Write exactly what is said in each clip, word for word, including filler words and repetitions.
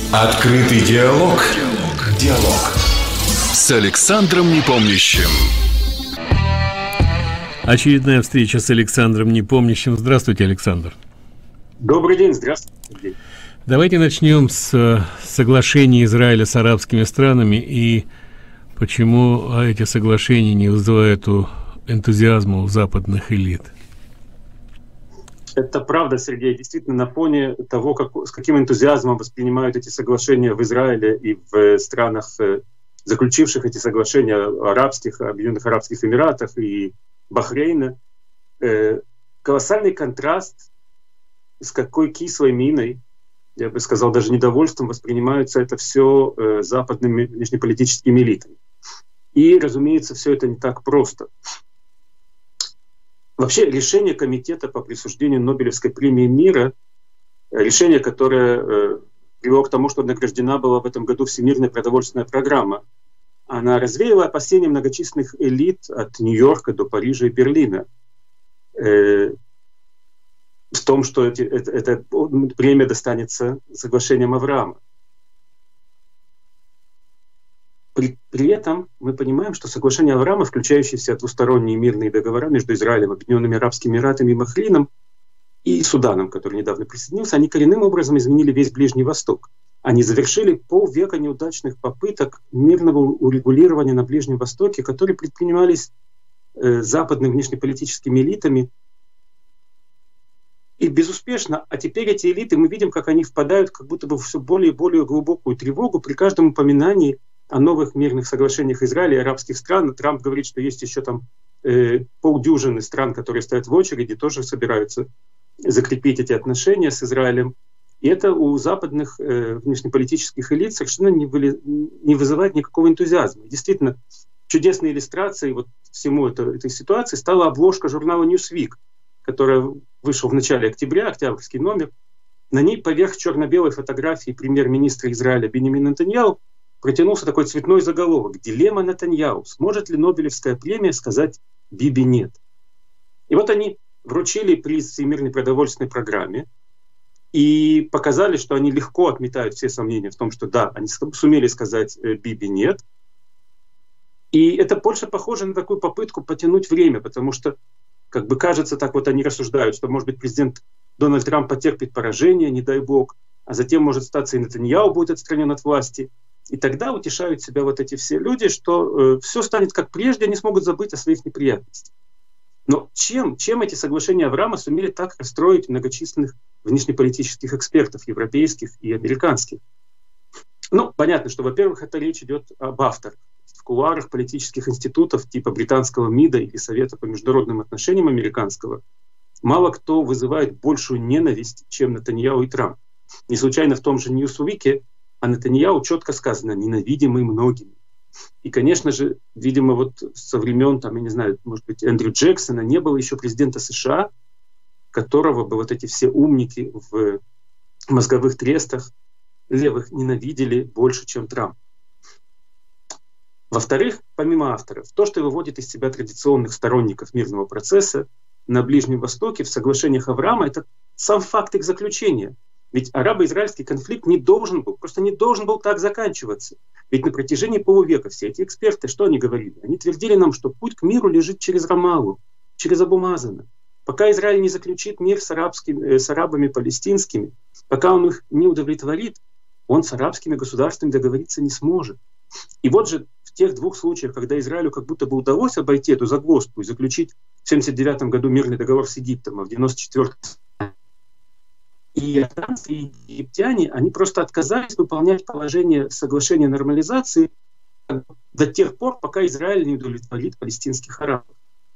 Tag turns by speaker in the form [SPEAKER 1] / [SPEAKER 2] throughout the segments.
[SPEAKER 1] Открытый диалог. Диалог. Диалог. С Александром Непомнящим.
[SPEAKER 2] Очередная встреча с Александром Непомнящим. Здравствуйте, Александр.
[SPEAKER 3] Добрый день, здравствуйте.
[SPEAKER 2] Давайте начнем с соглашений Израиля с арабскими странами и почему эти соглашения не вызывают энтузиазма у западных элит.
[SPEAKER 3] Это правда, Сергей. Действительно, на фоне того, как, с каким энтузиазмом воспринимают эти соглашения в Израиле и в странах, заключивших эти соглашения, арабских, Объединенных Арабских Эмиратах и Бахрейна, э, колоссальный контраст, с какой кислой миной, я бы сказал, даже недовольством воспринимается это все э, западными внешнеполитическими элитами. И, разумеется, все это не так просто. Вообще, решение комитета по присуждению Нобелевской премии мира, решение, которое э, привело к тому, что награждена была в этом году Всемирная продовольственная программа, она развеяла опасения многочисленных элит от Нью-Йорка до Парижа и Берлина э, в том, что эти, это, это премия достанется соглашением Авраама. При, при этом мы понимаем, что соглашение Авраама, включающее в себя двусторонние мирные договора между Израилем, Объединенными Арабскими Эмиратами и Бахрейном и Суданом, который недавно присоединился, они коренным образом изменили весь Ближний Восток. Они завершили полвека неудачных попыток мирного урегулирования на Ближнем Востоке, которые предпринимались э, западными внешнеполитическими элитами, и безуспешно. А теперь эти элиты, мы видим, как они впадают как будто бы в все более и более глубокую тревогу при каждом упоминании о новых мирных соглашениях Израиля и арабских стран. Трамп говорит, что есть еще там э, полдюжины стран, которые стоят в очереди, тоже собираются закрепить эти отношения с Израилем. И это у западных э, внешнеполитических элит совершенно не, выли, не вызывает никакого энтузиазма. Действительно, чудесной иллюстрацией вот всему это, этой ситуации стала обложка журнала Newsweek, которая вышла в начале октября, октябрьский номер. На ней поверх черно-белой фотографии премьер-министра Израиля Биньямина Нетаньяху протянулся такой цветной заголовок: «Дилемма Нетаньяху. Сможет ли Нобелевская премия сказать Биби нет?» И вот они вручили приз Всемирной продовольственной программе и показали, что они легко отметают все сомнения в том, что да, они сумели сказать Биби нет. И это больше похоже на такую попытку потянуть время, потому что, как бы кажется, так вот они рассуждают, что, может быть, президент Дональд Трамп потерпит поражение, не дай бог, а затем, может статься, и Нетаньяху будет отстранен от власти. И тогда утешают себя вот эти все люди, что э, все станет как прежде, они смогут забыть о своих неприятностях. Но чем, чем эти соглашения Авраама сумели так расстроить многочисленных внешнеполитических экспертов, европейских и американских? Ну, понятно, что, во-первых, это речь идет об авторах. В кулуарах политических институтов типа британского МИДа или Совета по международным отношениям американского мало кто вызывает большую ненависть, чем Нетаньяху и Трамп. Не случайно в том же Newsweek о Нетаньяху четко сказано «ненавидимый многими». И, конечно же, видимо, вот со времен, там, я не знаю, может быть, Эндрю Джексона не было еще президента США, которого бы вот эти все умники в мозговых трестах левых ненавидели больше, чем Трамп. Во-вторых, помимо авторов, то, что выводит из себя традиционных сторонников мирного процесса на Ближнем Востоке в соглашениях Авраама, это сам факт их заключения. Ведь арабо-израильский конфликт не должен был, просто не должен был так заканчиваться. Ведь на протяжении полувека все эти эксперты, что они говорили? Они твердили нам, что путь к миру лежит через Рамаллу, через Абу Мазана. Пока Израиль не заключит мир с, арабскими, с арабами палестинскими, пока он их не удовлетворит, он с арабскими государствами договориться не сможет. И вот же в тех двух случаях, когда Израилю как будто бы удалось обойти эту загвоздку и заключить в семьдесят девятом году мирный договор с Египтом, а в девяносто четвёртом и иорданцы, и египтяне, они просто отказались выполнять положение соглашения о нормализации до тех пор, пока Израиль не удовлетворит палестинских арабов.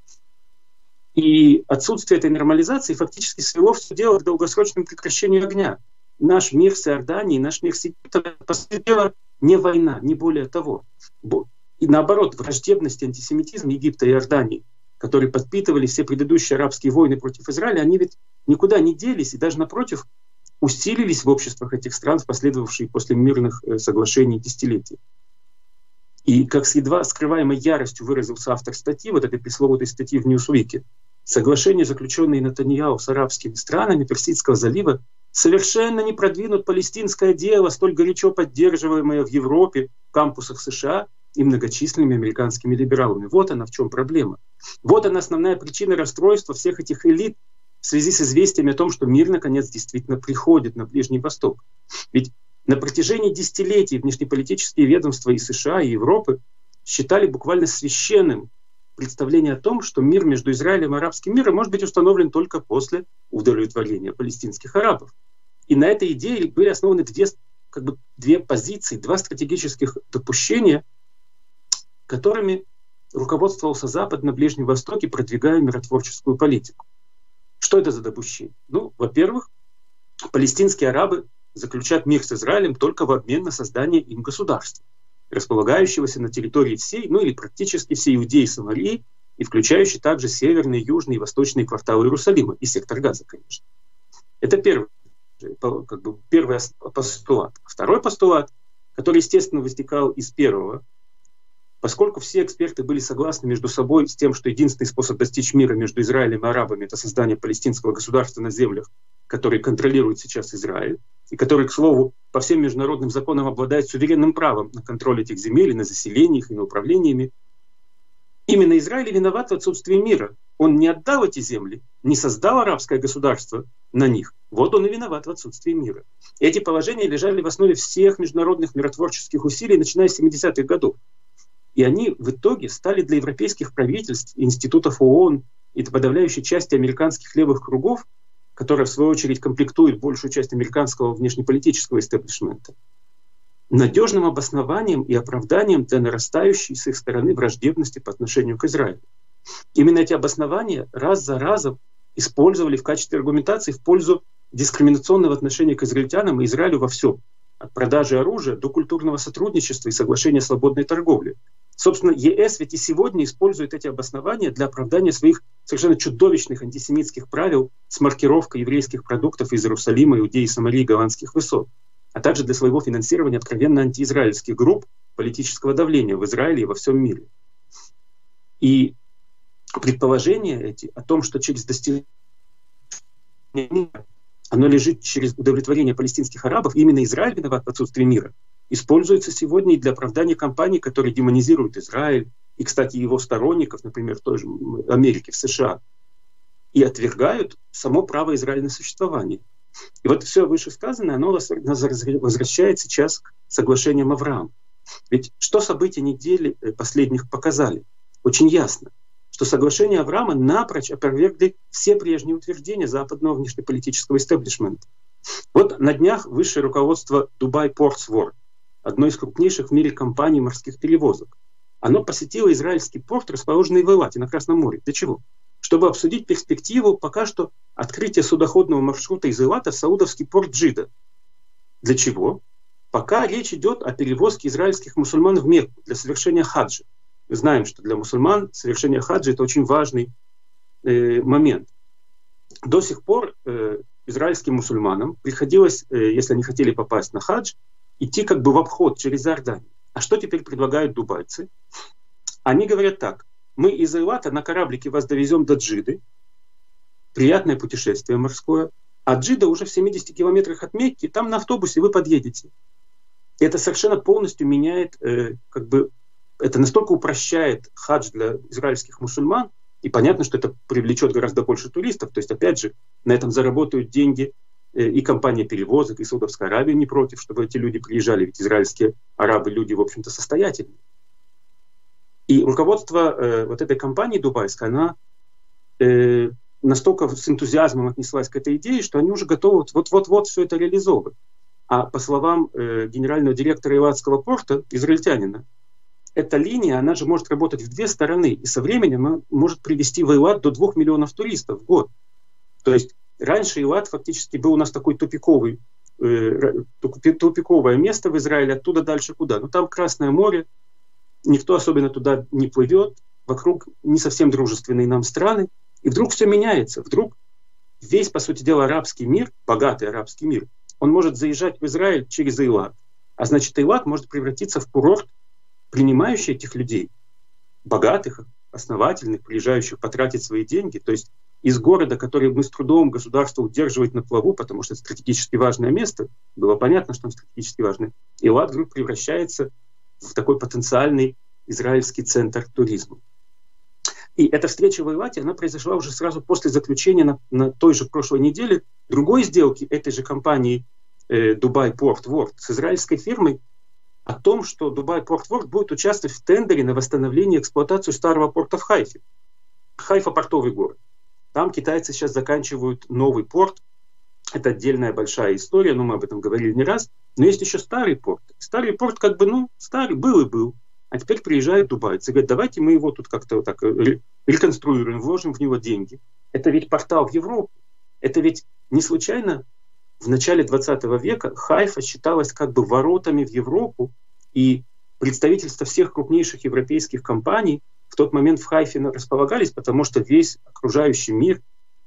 [SPEAKER 3] И отсутствие этой нормализации фактически свело все дело к долгосрочному прекращению огня. Наш мир с Иорданией, наш мир с Египтом, по сути дела, не война, не более того. И наоборот, враждебность и антисемитизм Египта и Иордании, которые подпитывали все предыдущие арабские войны против Израиля, они ведь никуда не делись и даже, напротив, усилились в обществах этих стран в последовавшие после мирных соглашений десятилетия. И как с едва скрываемой яростью выразился автор статьи, вот этой пресловутой статьи в Newsweek, соглашения, заключенные Нетаньяху с арабскими странами Персидского залива, совершенно не продвинут палестинское дело, столь горячо поддерживаемое в Европе, в кампусах США и многочисленными американскими либералами. Вот она в чем проблема. Вот она основная причина расстройства всех этих элит в связи с известиями о том, что мир наконец действительно приходит на Ближний Восток. Ведь на протяжении десятилетий внешнеполитические ведомства и США, и Европы считали буквально священным представление о том, что мир между Израилем и арабским миром может быть установлен только после удовлетворения палестинских арабов. И на этой идее были основаны две, как бы, две позиции, два стратегических допущения, которыми руководствовался Запад на Ближнем Востоке, продвигая миротворческую политику. Что это за допущение? Ну, во-первых, палестинские арабы заключат мир с Израилем только в обмен на создание им государства, располагающегося на территории всей, ну или практически всей Иудеи и Самарии, и включающий также северные, южные и восточные кварталы Иерусалима и сектор Газа, конечно. Это первый, как бы, первый постулат. Второй постулат, который, естественно, вытекал из первого, поскольку все эксперты были согласны между собой с тем, что единственный способ достичь мира между Израилем и арабами — это создание палестинского государства на землях, которые контролирует сейчас Израиль, и который, к слову, по всем международным законам обладает суверенным правом на контроль этих земель, и на заселение их, и на управление ими. Именно Израиль виноват в отсутствии мира. Он не отдал эти земли, не создал арабское государство на них. Вот он и виноват в отсутствии мира. Эти положения лежали в основе всех международных миротворческих усилий, начиная с семидесятых годов. И они в итоге стали для европейских правительств, институтов ООН и подавляющей части американских левых кругов, которая в свою очередь комплектует большую часть американского внешнеполитического истеблишмента, надежным обоснованием и оправданием для нарастающей с их стороны враждебности по отношению к Израилю. Именно эти обоснования раз за разом использовали в качестве аргументации в пользу дискриминационного отношения к израильтянам и Израилю во всем, от продажи оружия до культурного сотрудничества и соглашения о свободной торговле. Собственно, ЕС ведь и сегодня использует эти обоснования для оправдания своих совершенно чудовищных антисемитских правил с маркировкой еврейских продуктов из Иерусалима, Иудеи, Самарии, Голландских высот, а также для своего финансирования откровенно антиизраильских групп политического давления в Израиле и во всем мире. И предположения эти о том, что через достижение оно лежит через удовлетворение палестинских арабов, именно Израиль виноват в отсутствии мира, используется сегодня и для оправдания компаний, которые демонизируют Израиль, и, кстати, его сторонников, например, в той же Америке, в США, и отвергают само право Израиля на существование. И вот все вышесказанное, оно нас возвращает сейчас к соглашениям Авраама. Ведь что события недели последних показали? Очень ясно, что соглашения Авраама напрочь опровергли все прежние утверждения западного внешнеполитического истеблишмента. Вот на днях высшее руководство Dubai Ports World, одной из крупнейших в мире компаний морских перевозок, оно посетило израильский порт, расположенный в Элате на Красном море. Для чего? Чтобы обсудить перспективу пока что открытия судоходного маршрута из Элата в саудовский порт Джидда. Для чего? Пока речь идет о перевозке израильских мусульман в Мекку для совершения хаджа. Мы знаем, что для мусульман совершение хаджа — это очень важный э, момент. До сих пор э, израильским мусульманам приходилось, э, если они хотели попасть на хадж, идти как бы в обход через Иорданию. А что теперь предлагают дубайцы? Они говорят так: мы из Элата на кораблике вас довезем до Джидды, приятное путешествие морское, а Джидда уже в семидесяти километрах от Мекки, там на автобусе вы подъедете. И это совершенно полностью меняет, э, как бы, это настолько упрощает хадж для израильских мусульман, и понятно, что это привлечет гораздо больше туристов, то есть, опять же, на этом заработают деньги э, и компания перевозок, и Саудовская Аравия не против, чтобы эти люди приезжали, ведь израильские арабы люди, в общем-то, состоятельные. И руководство э, вот этой компании дубайской, она э, настолько с энтузиазмом отнеслась к этой идее, что они уже готовы вот-вот-вот все это реализовывать. А по словам э, генерального директора Элатского порта, израильтянина, эта линия, она же может работать в две стороны, и со временем она может привести в Элат до двух миллионов туристов в год. То есть раньше Элат фактически был у нас такой тупиковый, э, тупиковое место в Израиле, оттуда дальше куда? Ну там Красное море, никто особенно туда не плывет, вокруг не совсем дружественные нам страны, и вдруг все меняется, вдруг весь, по сути дела, арабский мир, богатый арабский мир, он может заезжать в Израиль через Элат, а значит Элат может превратиться в курорт, принимающий этих людей, богатых, основательных, приезжающих потратить свои деньги. То есть из города, который мы с трудом государство удерживает на плаву, потому что это стратегически важное место, было понятно, что он стратегически важный, Илат вдруг превращается в такой потенциальный израильский центр туризма. И эта встреча в Илате, она произошла уже сразу после заключения на, на той же прошлой неделе другой сделки этой же компании э, Dubai Port World с израильской фирмой о том, что Dubai Port World будет участвовать в тендере на восстановление и эксплуатацию старого порта в Хайфе. Хайфа — портовый город. Там китайцы сейчас заканчивают новый порт. Это отдельная большая история, но мы об этом говорили не раз. Но есть еще старый порт. Старый порт как бы, ну, старый, был и был. А теперь приезжают дубайцы и говорят, давайте мы его тут как-то вот так реконструируем, вложим в него деньги. Это ведь портал в Европу. Это ведь не случайно в начале двадцатого века Хайфа считалась как бы воротами в Европу, и представительства всех крупнейших европейских компаний в тот момент в Хайфе располагались, потому что весь окружающий мир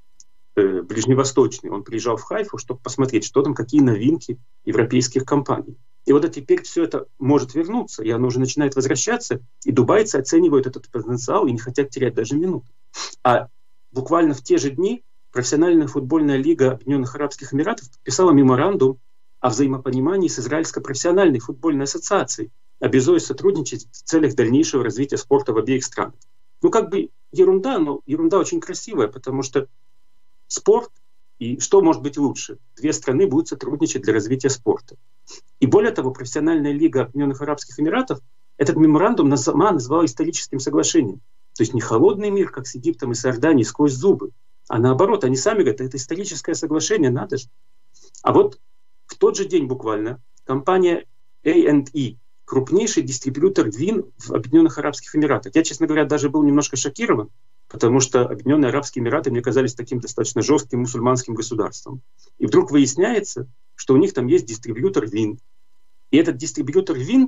[SPEAKER 3] э, ближневосточный, он приезжал в Хайфу, чтобы посмотреть, что там, какие новинки европейских компаний. И вот теперь все это может вернуться, и оно уже начинает возвращаться, и дубайцы оценивают этот потенциал и не хотят терять даже минуты. А буквально в те же дни профессиональная футбольная лига Объединенных Арабских Эмиратов подписала меморандум о взаимопонимании с Израильской профессиональной футбольной ассоциацией, обязуясь сотрудничать в целях дальнейшего развития спорта в обеих странах. Ну, как бы ерунда, но ерунда очень красивая, потому что спорт, и что может быть лучше? Две страны будут сотрудничать для развития спорта. И более того, профессиональная лига Объединенных Арабских Эмиратов этот меморандум сама назвала историческим соглашением. То есть не холодный мир, как с Египтом и с Иорданией, сквозь зубы, а наоборот, они сами говорят, это историческое соглашение, надо же. А вот в тот же день буквально компания эй энд и, крупнейший дистрибьютор вин в Объединенных Арабских Эмиратах. Я, честно говоря, даже был немножко шокирован, потому что Объединенные Арабские Эмираты мне казались таким достаточно жестким мусульманским государством. И вдруг выясняется, что у них там есть дистрибьютор вин. И этот дистрибьютор вин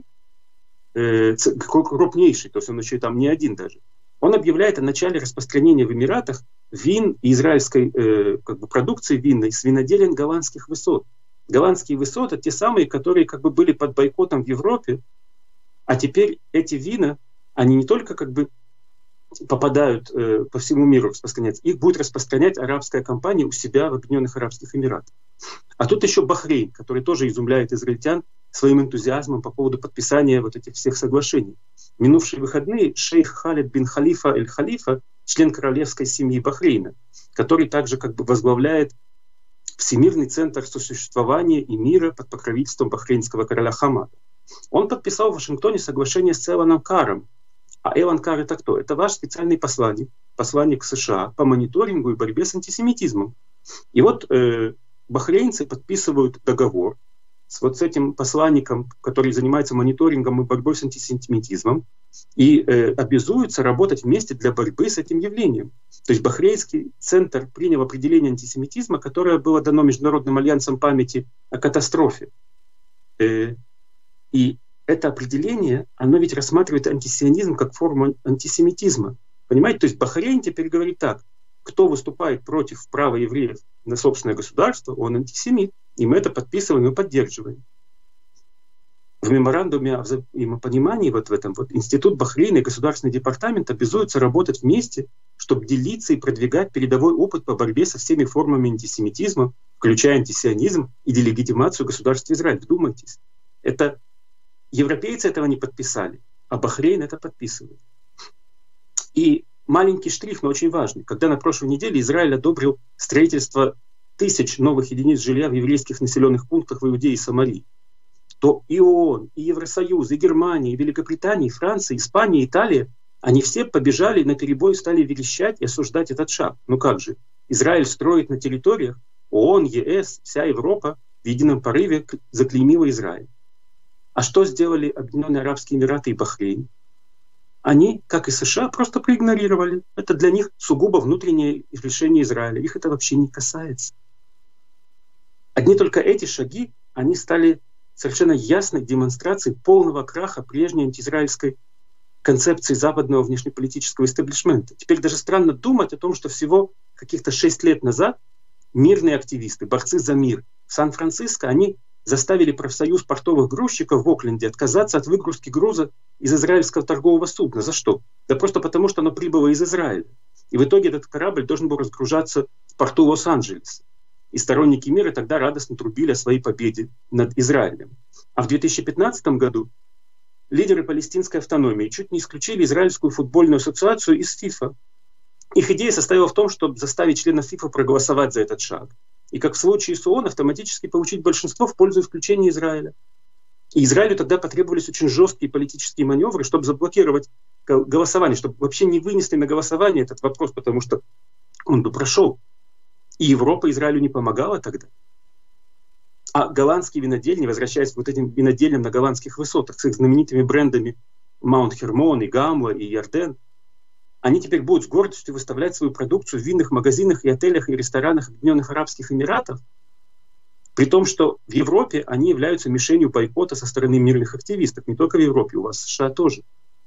[SPEAKER 3] э, крупнейший, то есть он еще и там не один даже, он объявляет о начале распространения в Эмиратах вин и израильской э, как бы продукции винной с виноделин голландских высот. Голландские высоты — те самые, которые как бы были под бойкотом в Европе, а теперь эти вина, они не только как бы попадают э, по всему миру распространяться, их будет распространять арабская компания у себя в Объединенных Арабских Эмиратах. А тут еще Бахрейн, который тоже изумляет израильтян своим энтузиазмом по поводу подписания вот этих всех соглашений. В минувшие выходные шейх Халид бин Халифа эль-Халифа, член королевской семьи Бахрейна, который также как бы возглавляет Всемирный центр сосуществования и мира под покровительством бахрейнского короля Хамада. Он подписал в Вашингтоне соглашение с Элоном Карром. А Элон Карр — это кто? Это ваш специальный посланник, посланник США по мониторингу и борьбе с антисемитизмом. И вот э, бахрейнцы подписывают договор с вот с этим посланником, который занимается мониторингом и борьбой с антисемитизмом, и э, обязуются работать вместе для борьбы с этим явлением. То есть Бахрейнский центр принял определение антисемитизма, которое было дано Международным альянсом памяти о катастрофе. Э, и это определение, оно ведь рассматривает антисионизм как форму антисемитизма. Понимаете? То есть Бахрейн теперь говорит так: кто выступает против права евреев на собственное государство, он антисемит. И мы это подписываем и поддерживаем. В меморандуме о взаимопонимании вот в этом вот Институт Бахрейна и Государственный департамент обязуются работать вместе, чтобы делиться и продвигать передовой опыт по борьбе со всеми формами антисемитизма, включая антисионизм и делегитимацию государства Израиль. Вдумайтесь. Это европейцы этого не подписали, а Бахрейн это подписывает. И маленький штрих, но очень важный. Когда на прошлой неделе Израиль одобрил строительство тысяч новых единиц жилья в еврейских населенных пунктах в Иудее и Самарии, то и ООН, и Евросоюз, и Германия, и Великобритания, и Франция, и Испания, и Италия, они все побежали наперебой, стали верещать и осуждать этот шаг. Ну как же? Израиль строит на территориях, ООН, ЕС, вся Европа в едином порыве заклеймила Израиль. А что сделали Объединенные Арабские Эмираты и Бахрейн? Они, как и США, просто проигнорировали. Это для них сугубо внутреннее решение Израиля. Их это вообще не касается. Одни только эти шаги, они стали совершенно ясной демонстрацией полного краха прежней антиизраильской концепции западного внешнеполитического истеблишмента. Теперь даже странно думать о том, что всего каких-то шесть лет назад мирные активисты, борцы за мир в Сан-Франциско, они заставили профсоюз портовых грузчиков в Окленде отказаться от выгрузки груза из израильского торгового судна. За что? Да просто потому, что оно прибыло из Израиля. И в итоге этот корабль должен был разгружаться в порту Лос-Анджелеса. И сторонники мира тогда радостно трубили о своей победе над Израилем. А в две тысячи пятнадцатом году лидеры палестинской автономии чуть не исключили Израильскую футбольную ассоциацию из ФИФА. Их идея состояла в том, чтобы заставить членов ФИФА проголосовать за этот шаг. И как в случае с ООН, автоматически получить большинство в пользу исключения Израиля. И Израилю тогда потребовались очень жесткие политические маневры, чтобы заблокировать голосование, чтобы вообще не вынесли на голосование этот вопрос, потому что он бы прошел. И Европа Израилю не помогала тогда. А голландские винодельни, возвращаясь к вот этим винодельням на голландских высотах, с их знаменитыми брендами Маунт Хермон, и Гамла, и Ярден, они теперь будут с гордостью выставлять свою продукцию в винных магазинах и отелях и ресторанах Объединенных Арабских Эмиратов, при том, что в Европе они являются мишенью бойкота со стороны мирных активистов. Не только в Европе, у вас в США тоже.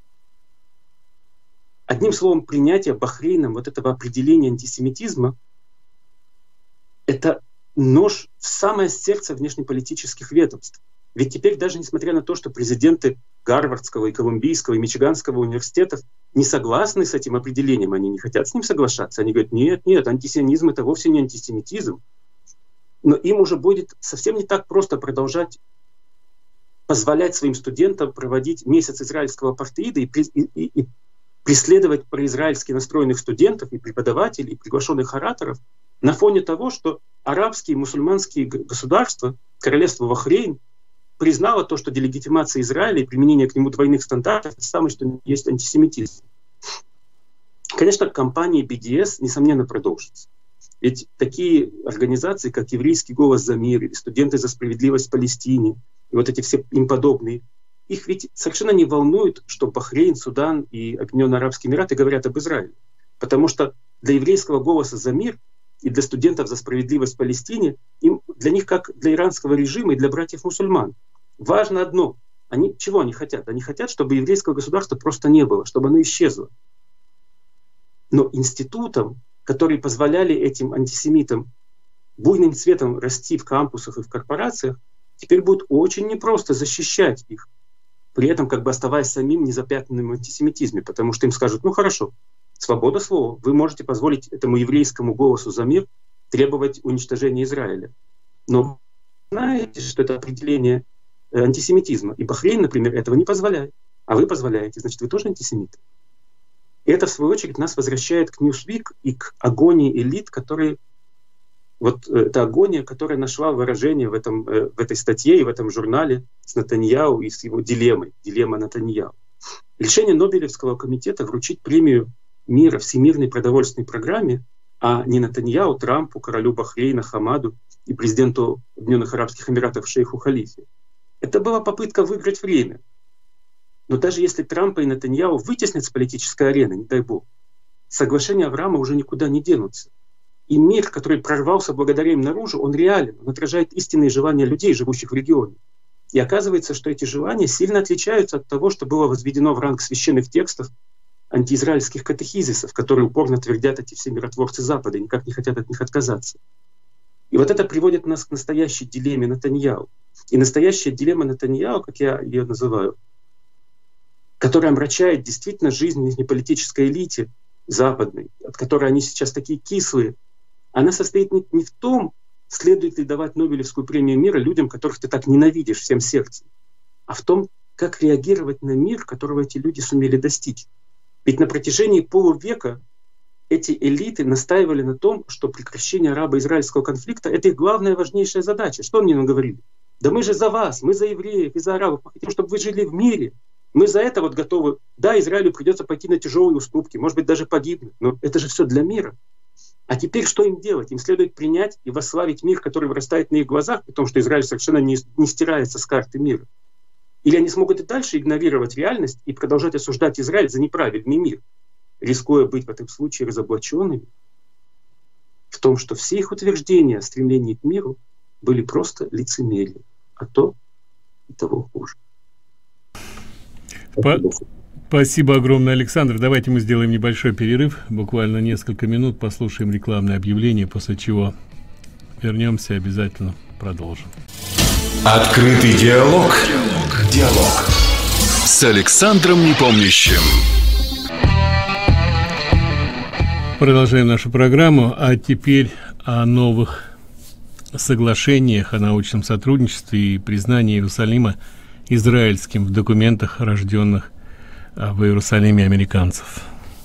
[SPEAKER 3] Одним словом, принятие Бахрейном вот этого определения антисемитизма — это нож в самое сердце внешнеполитических ведомств. Ведь теперь даже несмотря на то, что президенты Гарвардского и Колумбийского и Мичиганского университетов не согласны с этим определением, они не хотят с ним соглашаться, они говорят, нет, нет, антисионизм — это вовсе не антисемитизм. Но им уже будет совсем не так просто продолжать позволять своим студентам проводить месяц израильского апартеида и, и, и, и преследовать произраильски настроенных студентов и преподавателей, и приглашенных ораторов на фоне того, что арабские и мусульманские государства, королевство Бахрейн, признало то, что делегитимация Израиля и применение к нему двойных стандартов — это самое, что есть антисемитизм. Конечно, кампания би ди эс, несомненно, продолжится. Ведь такие организации, как Еврейский голос за мир или Студенты за справедливость в Палестине, и вот эти все им подобные, их ведь совершенно не волнует, что Бахрейн, Судан и Объединенные Арабские Эмираты говорят об Израиле. Потому что для Еврейского голоса за мир и для Студентов за справедливость в Палестине, им, для них, как для иранского режима и для братьев-мусульман, важно одно. Они, чего они хотят? Они хотят, чтобы еврейского государства просто не было, чтобы оно исчезло. Но институтам, которые позволяли этим антисемитам буйным цветом расти в кампусах и в корпорациях, теперь будет очень непросто защищать их, при этом как бы оставаясь самим незапятнанным в антисемитизме, потому что им скажут, ну хорошо, свобода слова, вы можете позволить этому еврейскому голосу за мир требовать уничтожения Израиля. Но знаете, что это определение антисемитизма. И Бахрейн, например, этого не позволяет. А вы позволяете, значит, вы тоже антисемиты. И это, в свою очередь, нас возвращает к Newsweek и к агонии элит, которые... Вот эта агония, которая нашла выражение в, этом, в этой статье и в этом журнале с Нетаньяху и с его дилеммой, дилемма Нетаньяху. Решение Нобелевского комитета вручить премию мира Всемирной продовольственной программе, а не Нетаньяху, Трампу, королю Бахрейна, Хамаду и президенту Объединенных Арабских Эмиратов шейху Халифе. Это была попытка выиграть время. Но даже если Трампа и Нетаньяху вытеснят с политической арены, не дай бог, соглашения Авраама уже никуда не денутся. И мир, который прорвался благодаря им наружу, он реален, он отражает истинные желания людей, живущих в регионе. И оказывается, что эти желания сильно отличаются от того, что было возведено в ранг священных текстов антиизраильских катехизисов, которые упорно твердят эти все миротворцы Запада и никак не хотят от них отказаться. И вот это приводит нас к настоящей дилемме Нетаньяху. И настоящая дилемма Нетаньяху, как я ее называю, которая омрачает действительно жизнь внешнеполитической элите западной, от которой они сейчас такие кислые, она состоит не, не в том, следует ли давать Нобелевскую премию мира людям, которых ты так ненавидишь всем сердцем, а в том, как реагировать на мир, которого эти люди сумели достичь. Ведь на протяжении полувека эти элиты настаивали на том, что прекращение арабо-израильского конфликта — это их главная важнейшая задача. Что они нам говорили? Да мы же за вас, мы за евреев и за арабов, мы хотим, чтобы вы жили в мире. Мы за это вот готовы. Да, Израилю придется пойти на тяжелые уступки, может быть, даже погибнуть, но это же все для мира. А теперь что им делать? Им следует принять и восславить мир, который вырастает на их глазах, при том, что Израиль совершенно не, не стирается с карты мира. Или они смогут и дальше игнорировать реальность и продолжать осуждать Израиль за неправильный мир, рискуя быть в этом случае разоблаченными в том, что все их утверждения о стремлении к миру были просто лицемерием, а то и того хуже.
[SPEAKER 2] Спасибо огромное, Александр. Давайте мы сделаем небольшой перерыв, буквально несколько минут, послушаем рекламное объявление, после чего вернемся и обязательно продолжим.
[SPEAKER 1] Открытый диалог. Диалог. Диалог. С Александром Непомнящим.
[SPEAKER 2] Продолжаем нашу программу, а теперь о новых соглашениях о научном сотрудничестве и признании Иерусалима израильским в документах рожденных в Иерусалиме американцев.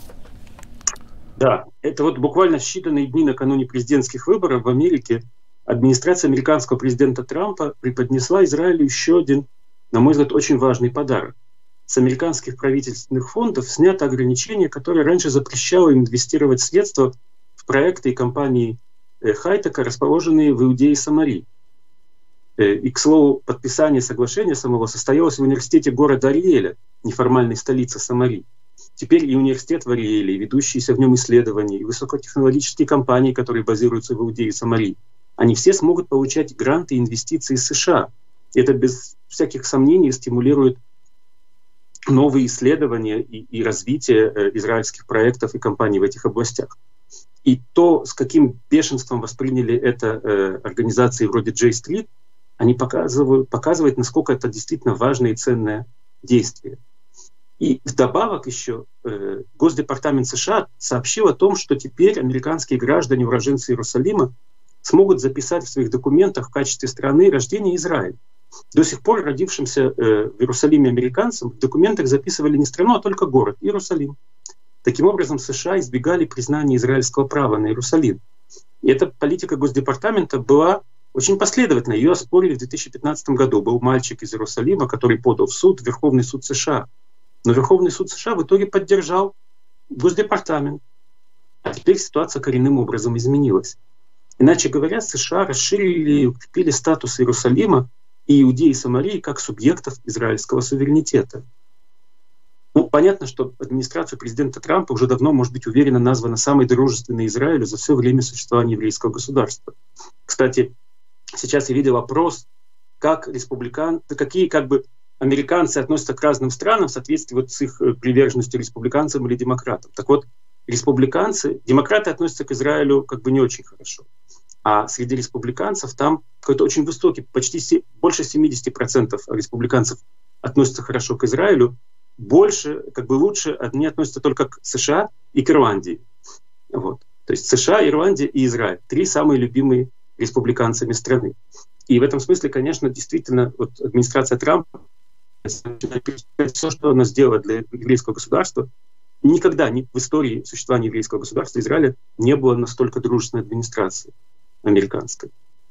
[SPEAKER 3] Да, это вот буквально считанные дни накануне президентских выборов в Америке администрация американского президента Трампа преподнесла Израилю еще один, на мой взгляд, очень важный подарок. С американских правительственных фондов снято ограничение, которое раньше запрещало инвестировать средства в проекты и компании хай-тека, расположенные в Иудее и Самарии. И, к слову, подписание соглашения самого состоялось в университете города Ариэля, неформальной столице Самарии. Теперь и университет в Ариэле, и ведущиеся в нем исследования, и высокотехнологические компании, которые базируются в Иудее и Самарии, они все смогут получать гранты и инвестиции из США. И это без всяких сомнений стимулирует новые исследования и, и развитие э, израильских проектов и компаний в этих областях. И то, с каким бешенством восприняли это э, организации вроде J Street, они показывают, показывают, насколько это действительно важное и ценное действие. И вдобавок еще э, Госдепартамент США сообщил о том, что теперь американские граждане, уроженцы Иерусалима, смогут записать в своих документах в качестве страны рождения Израиль. До сих пор родившимся э, в Иерусалиме американцам в документах записывали не страну, а только город Иерусалим. Таким образом, США избегали признания израильского права на Иерусалим. И эта политика Госдепартамента была очень последовательной. Ее оспорили в две тысячи пятнадцатом году. Был мальчик из Иерусалима, который подал в суд, в Верховный суд США. Но Верховный суд США в итоге поддержал Госдепартамент. А теперь ситуация коренным образом изменилась. Иначе говоря, США расширили и укрепили статус Иерусалима и Иудеи и Самарии как субъектов израильского суверенитета. Ну, понятно, что администрация президента Трампа уже давно, может быть, уверенно названа самой дружественной Израилю за все время существования еврейского государства. Кстати, сейчас я видел опрос, как республикан... какие как бы американцы относятся к разным странам в соответствии вот с их приверженностью республиканцам или демократам. Так вот, республиканцы, демократы относятся к Израилю как бы не очень хорошо. А среди республиканцев там какой-то очень высокий, почти больше семьдесят процентов республиканцев относятся хорошо к Израилю, больше, как бы лучше, они относятся только к США и к Ирландии. Вот. То есть США, Ирландия и Израиль — три самые любимые республиканцами страны. И в этом смысле, конечно, действительно, вот администрация Трампа, все, что она сделала для еврейского государства, никогда ни в истории существования еврейского государства Израиля не было настолько дружественной администрации американской.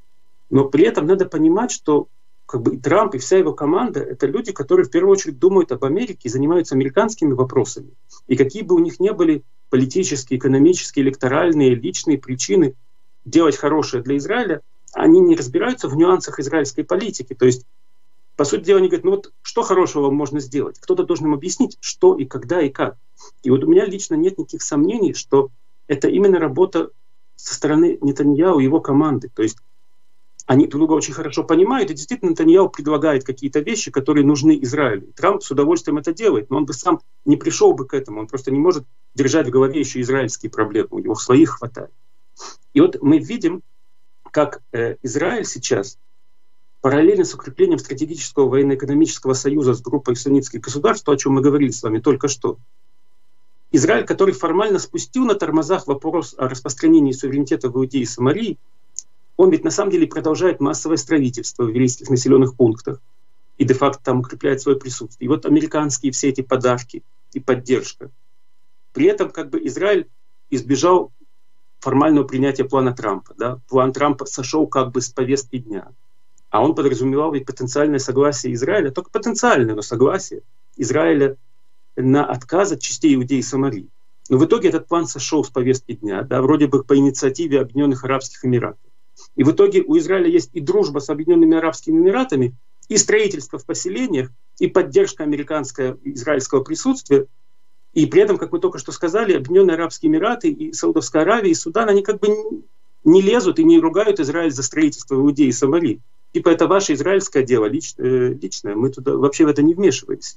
[SPEAKER 3] Но при этом надо понимать, что как бы и Трамп, и вся его команда — это люди, которые в первую очередь думают об Америке и занимаются американскими вопросами. И какие бы у них ни были политические, экономические, электоральные, личные причины делать хорошее для Израиля, они не разбираются в нюансах израильской политики. То есть, по сути дела, они говорят, ну вот что хорошего можно сделать? Кто-то должен им объяснить, что и когда и как. И вот у меня лично нет никаких сомнений, что это именно работа со стороны Нетаньяху и его команды. То есть они друг друга очень хорошо понимают, и действительно Нетаньяху предлагает какие-то вещи, которые нужны Израилю. И Трамп с удовольствием это делает, но он бы сам не пришел бы к этому, он просто не может держать в голове еще израильские проблемы, у него своих хватает. И вот мы видим, как э, Израиль сейчас, параллельно с укреплением стратегического военно-экономического союза с группой суннитских государств, о чем мы говорили с вами только что, Израиль, который формально спустил на тормозах вопрос о распространении суверенитета в Иудее и Самарии, он ведь на самом деле продолжает массовое строительство в еврейских населенных пунктах и де-факто там укрепляет свое присутствие. И вот американские все эти подарки и поддержка. При этом как бы Израиль избежал формального принятия плана Трампа. Да? План Трампа сошел как бы с повестки дня. А он подразумевал ведь потенциальное согласие Израиля, только потенциальное, но согласие Израиля на отказ от частей Иудеи и Самарии. Но в итоге этот план сошел с повестки дня, да, вроде бы по инициативе Объединенных Арабских Эмиратов. И в итоге у Израиля есть и дружба с Объединенными Арабскими Эмиратами, и строительство в поселениях, и поддержка американского и израильского присутствия. И при этом, как мы только что сказали, Объединенные Арабские Эмираты, и Саудовская Аравия, и Судан, они как бы не лезут и не ругают Израиль за строительство Иудеи и Самарии. Типа это ваше израильское дело, личное, личное, мы туда вообще в это не вмешиваемся.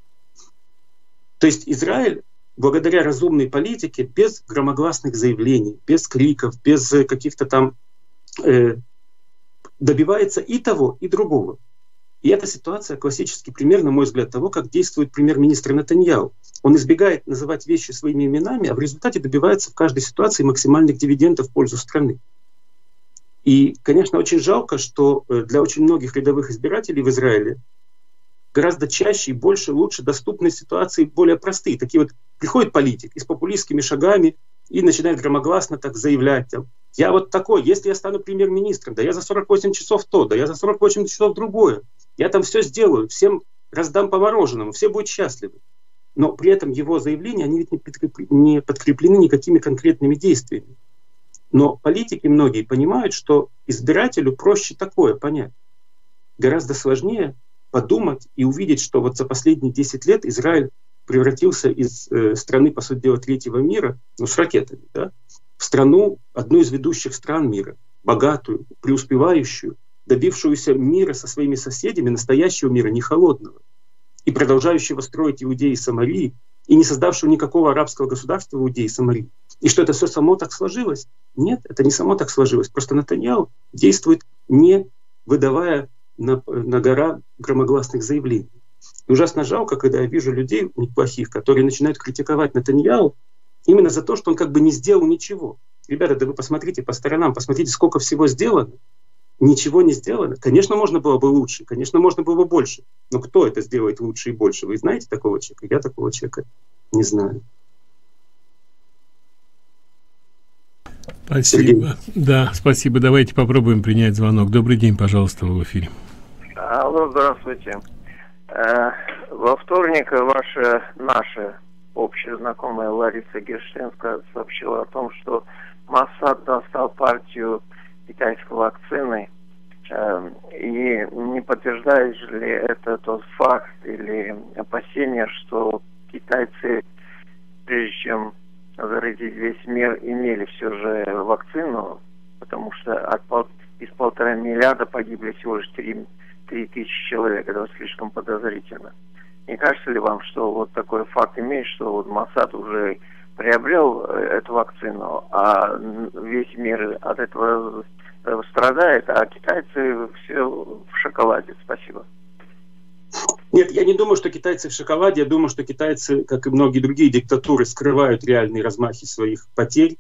[SPEAKER 3] То есть Израиль, благодаря разумной политике, без громогласных заявлений, без криков, без каких-то там э, добивается и того, и другого. И эта ситуация классический пример, на мой взгляд, того, как действует премьер-министр Нетаньяху. Он избегает называть вещи своими именами, а в результате добивается в каждой ситуации максимальных дивидендов в пользу страны. И, конечно, очень жалко, что для очень многих рядовых избирателей в Израиле гораздо чаще и больше, лучше доступны ситуации более простые. Такие вот приходит политик и с популистскими шагами и начинает громогласно так заявлять: там, я вот такой, если я стану премьер-министром, да я за сорок восемь часов то, да я за сорок восемь часов другое. Я там все сделаю, всем раздам по мороженому, все будут счастливы. Но при этом его заявления, они ведь не подкреплены никакими конкретными действиями. Но политики многие понимают, что избирателю проще такое понять. Гораздо сложнее подумать и увидеть, что вот за последние десять лет Израиль превратился из э, страны, по сути дела, третьего мира, ну с ракетами, да, в страну, одну из ведущих стран мира, богатую, преуспевающую, добившуюся мира со своими соседями, настоящего мира, не холодного, и продолжающего строить Иудеи и Самарии, и не создавшего никакого арабского государства в Иудеи и Самарии. И что это все само так сложилось? Нет, это не само так сложилось. Просто Нетаньяху действует, не выдавая на, на гора громогласных заявлений. И ужасно жалко, когда я вижу людей неплохих, которые начинают критиковать Нетаньяху именно за то, что он как бы не сделал ничего. Ребята, да вы посмотрите по сторонам, посмотрите, сколько всего сделано. Ничего не сделано. Конечно, можно было бы лучше, конечно, можно было бы больше. Но кто это сделает лучше и больше? Вы знаете такого человека? Я такого человека не знаю.
[SPEAKER 2] Спасибо. Сергей. Да, спасибо. Давайте попробуем принять звонок. Добрый день, пожалуйста, вы в эфире.
[SPEAKER 4] Алло, здравствуйте. Э, во вторник ваша, наша общая знакомая Лариса Герштенская сообщила о том, что Моссад достал партию китайской вакцины, э, и не подтверждает ли это тот факт или опасение, что китайцы, прежде чем заразить весь мир, имели все же вакцину, потому что от пол, из полтора миллиарда погибли всего лишь три тысячи человек. Это слишком подозрительно. Не кажется ли вам, что вот такой факт имеет, что вот Моссад уже приобрел эту вакцину, а весь мир от этого страдает, а китайцы все в шоколаде? Спасибо.
[SPEAKER 3] Нет, я не думаю, что китайцы в шоколаде. Я думаю, что китайцы, как и многие другие диктатуры, скрывают реальные размахи своих потерь.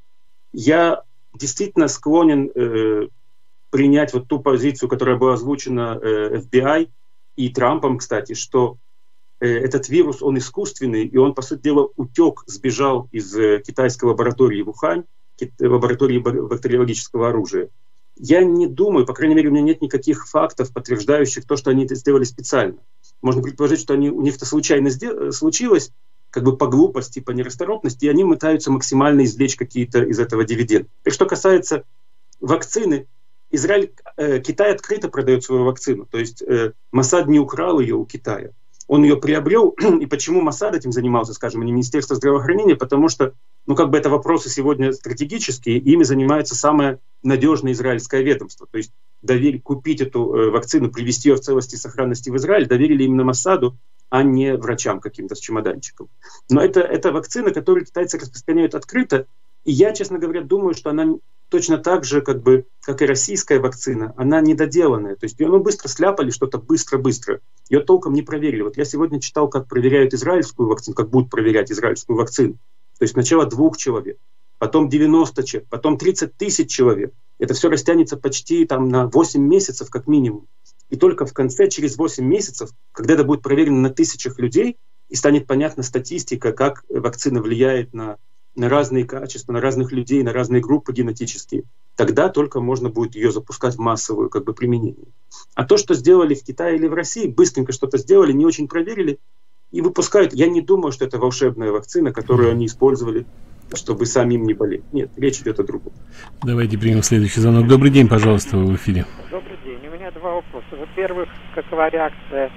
[SPEAKER 3] Я действительно склонен э, принять вот ту позицию, которая была озвучена э, эф би ай и Трампом, кстати, что э, этот вирус, он искусственный, и он, по сути дела, утек, сбежал из э, китайской лаборатории в Ухань, лаборатории бактериологического оружия. Я не думаю, по крайней мере, у меня нет никаких фактов, подтверждающих то, что они это сделали специально. Можно предположить, что они, у них это случайно сдел- случилось, как бы по глупости, по нерасторопности, и они пытаются максимально извлечь какие-то из этого дивиденды. И что касается вакцины, Израиль, э, Китай открыто продает свою вакцину, то есть э, Моссад не украл ее у Китая. Он ее приобрел, и почему Моссад этим занимался, скажем, а не Министерство здравоохранения, потому что, ну, как бы это вопросы сегодня стратегические, ими занимается самое надежное израильское ведомство. То есть доверить, купить эту э, вакцину, привезти ее в целости и сохранности в Израиль, доверили именно Моссаду, а не врачам каким-то с чемоданчиком. Но это, это вакцина, которую китайцы распространяют открыто, и я, честно говоря, думаю, что она точно так же, как бы, как и российская вакцина, она недоделанная. То есть ее ну, быстро сляпали, что-то быстро-быстро. Ее толком не проверили. Вот я сегодня читал, как проверяют израильскую вакцину, как будут проверять израильскую вакцину. То есть сначала двух человек, потом девяносто человек, потом тридцать тысяч человек. Это все растянется почти там, на восемь месяцев как минимум. И только в конце, через восемь месяцев, когда это будет проверено на тысячах людей, и станет понятна статистика, как вакцина влияет на, на разные качества, на разных людей, на разные группы генетические, тогда только можно будет ее запускать в массовое как бы, применение. А то, что сделали в Китае или в России, быстренько что-то сделали, не очень проверили и выпускают. Я не думаю, что это волшебная вакцина, которую они использовали, чтобы самим не болеть. Нет, речь идет о другом.
[SPEAKER 2] Давайте примем следующий звонок. Добрый день, пожалуйста, вы в эфире.
[SPEAKER 5] Добрый день. У меня два вопроса. Во-первых, какова реакция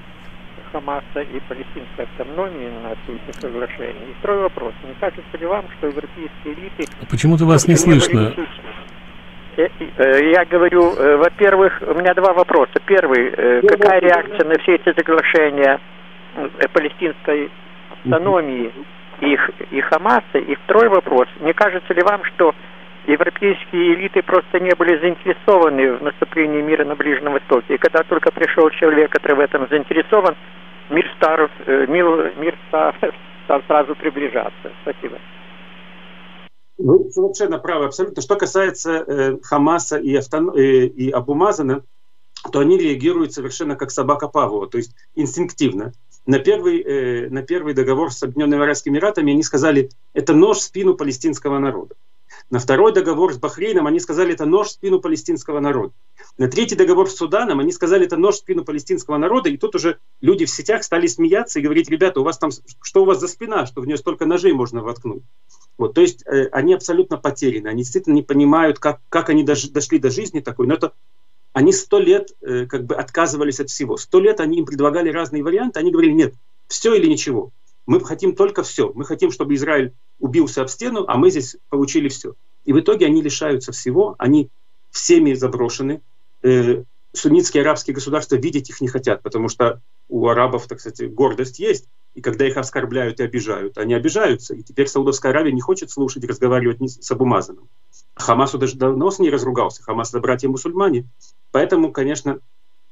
[SPEAKER 5] Хамаса и палестинской автономии на это соглашение? И второй вопрос. Не кажется ли вам, что европейские элиты...
[SPEAKER 2] Почему-то вас не слышно.
[SPEAKER 5] Я говорю, во-первых, у меня два вопроса. Первый, какая реакция на все эти соглашения палестинской автономии и, и Хамаса? И второй вопрос. Не кажется ли вам, что европейские элиты просто не были заинтересованы в наступлении мира на Ближнем Востоке. И когда только пришел человек, который в этом заинтересован, мир стал, мир, мир стал, стал сразу приближаться. Спасибо.
[SPEAKER 3] Вы совершенно правы, абсолютно. Что касается э, Хамаса и, Автон... э, и Абу Мазана, то они реагируют совершенно как собака Павлова, то есть инстинктивно. На первый, э, на первый договор с Объединенными Арабскими Эмиратами они сказали, это нож в спину палестинского народа. На второй договор с Бахрейном они сказали, это нож в спину палестинского народа. На третий договор с Суданом они сказали, это нож в спину палестинского народа. И тут уже люди в сетях стали смеяться и говорить, ребята, у вас там, что у вас за спина, что в нее столько ножей можно воткнуть. Вот, то есть э, они абсолютно потеряны, они действительно не понимают, как, как они дож, дошли до жизни такой. Но это они сто лет э, как бы отказывались от всего. Сто лет они им предлагали разные варианты, они говорили, нет, все или ничего. Мы хотим только все. Мы хотим, чтобы Израиль убился об стену, а мы здесь получили все. И в итоге они лишаются всего, они всеми заброшены. Э, суннитские арабские государства видеть их не хотят, потому что у арабов, так сказать, гордость есть. И когда их оскорбляют и обижают, они обижаются. И теперь Саудовская Аравия не хочет слушать и разговаривать с Абу Мазаном. Хамасу даже давно с ней разругался. Хамас — это братья-мусульмане. Поэтому, конечно,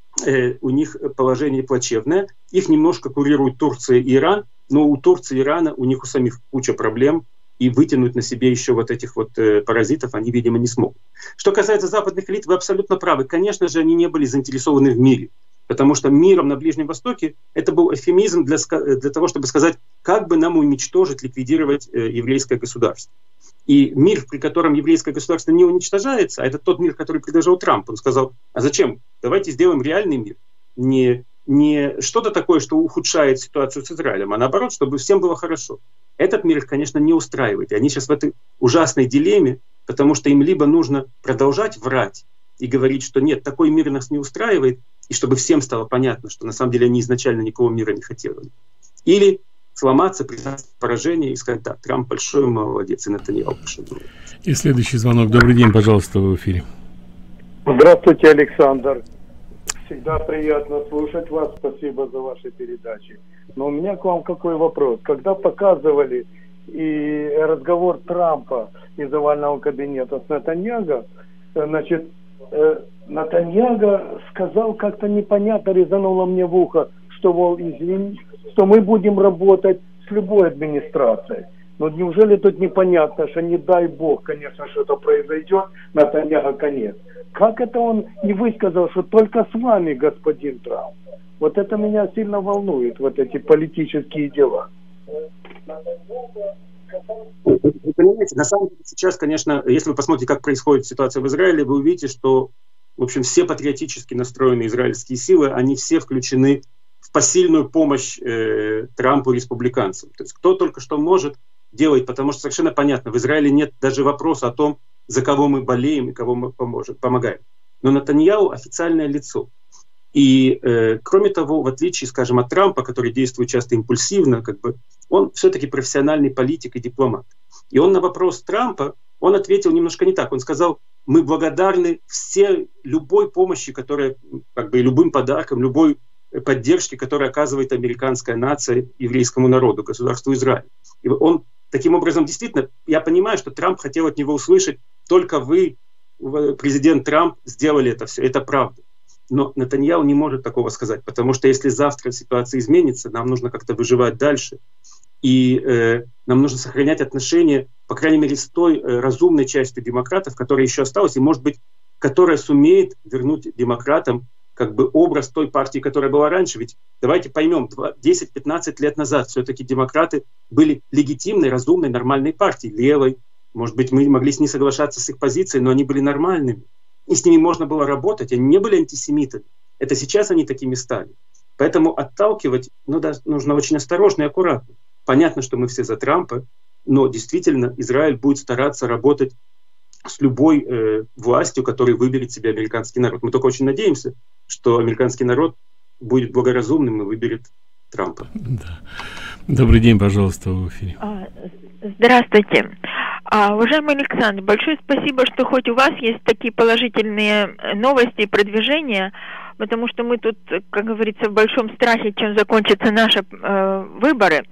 [SPEAKER 3] э, у них положение плачевное. Их немножко курируют Турция и Иран, но у Турции и Ирана у них у самих куча проблем. И вытянуть на себе еще вот этих вот э, паразитов они, видимо, не смогут. Что касается западных элит, вы абсолютно правы. Конечно же, они не были заинтересованы в мире. Потому что миром на Ближнем Востоке это был эвфемизм для, для того, чтобы сказать, как бы нам уничтожить, ликвидировать э, еврейское государство. И мир, при котором еврейское государство не уничтожается, а это тот мир, который предложил Трамп. Он сказал, а зачем? Давайте сделаем реальный мир. Не, не что-то такое, что ухудшает ситуацию с Израилем, а наоборот, чтобы всем было хорошо. Этот мир их, конечно, не устраивает. И они сейчас в этой ужасной дилемме, потому что им либо нужно продолжать врать и говорить, что нет, такой мир нас не устраивает, и чтобы всем стало понятно, что на самом деле они изначально никакого мира не хотели. Или сломаться, признать поражение и сказать, да, Трамп большой молодец, и Нетаньяху большой молодец.
[SPEAKER 2] И следующий звонок. Добрый день, пожалуйста, в эфире.
[SPEAKER 6] Здравствуйте, Александр. Всегда приятно слушать вас. Спасибо за ваши передачи. Но у меня к вам какой вопрос. Когда показывали и разговор Трампа из овального кабинета с Нетаньяху, значит, Нетаньяху сказал как-то непонятно, резануло мне в ухо, что, мол, извини, что мы будем работать с любой администрацией. Но неужели тут непонятно, что не дай бог, конечно, что-то произойдет, Нетаньяху конец. Как это он не высказал, что только с вами, господин Трамп? Вот это меня сильно волнует, вот эти политические дела.
[SPEAKER 3] Вы понимаете, на самом деле сейчас, конечно, если вы посмотрите, как происходит ситуация в Израиле, вы увидите, что, в общем, все патриотически настроенные израильские силы, они все включены в посильную помощь э, Трампу и республиканцам. То есть кто только что может, делает, потому что совершенно понятно, в Израиле нет даже вопроса о том, за кого мы болеем и кого мы поможем, помогаем. Но Нетаньяху официальное лицо. И э, кроме того, в отличие, скажем, от Трампа, который действует часто импульсивно, как бы, он все-таки профессиональный политик и дипломат. И он на вопрос Трампа, он ответил немножко не так. Он сказал, мы благодарны всей любой помощи, которая, как бы, любым подарком, любой поддержке, которую оказывает американская нация еврейскому народу, государству Израиль. И он таким образом, действительно, я понимаю, что Трамп хотел от него услышать, только вы, президент Трамп, сделали это все. Это правда. Но Нетаньяху не может такого сказать, потому что если завтра ситуация изменится, нам нужно как-то выживать дальше. И э, нам нужно сохранять отношения, по крайней мере, с той э, разумной частью демократов, которая еще осталась, и, может быть, которая сумеет вернуть демократам как бы образ той партии, которая была раньше. Ведь давайте поймем, десять-пятнадцать лет назад все-таки демократы были легитимной, разумной, нормальной партией, левой. Может быть, мы могли не соглашаться с их позицией, но они были нормальными. И с ними можно было работать, они не были антисемитами. Это сейчас они такими стали. Поэтому отталкивать ну, да, нужно очень осторожно и аккуратно. Понятно, что мы все за Трампа, но действительно Израиль будет стараться работать с любой э, властью, которая выберет себе американский народ. Мы только очень надеемся, что американский народ будет благоразумным и выберет Трампа.
[SPEAKER 2] Да. Добрый день, пожалуйста, в эфире.
[SPEAKER 7] Здравствуйте. Уважаемый Александр, большое спасибо, что хоть у вас есть такие положительные новости и продвижения, потому что мы тут, как говорится, в большом страхе, чем закончатся наши э, выборы.